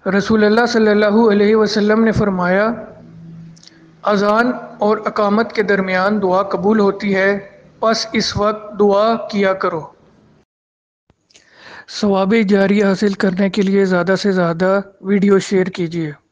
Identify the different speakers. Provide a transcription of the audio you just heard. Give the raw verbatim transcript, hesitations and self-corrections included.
Speaker 1: रसूलुल्लाह सल्लल्लाहु अलैहि वसल्लम ने फरमाया, अज़ान और अकामत के दरमियान दुआ कबूल होती है, बस इस वक्त दुआ किया करो। सवाब जारी हासिल करने के लिए ज़्यादा से ज़्यादा वीडियो शेयर कीजिए।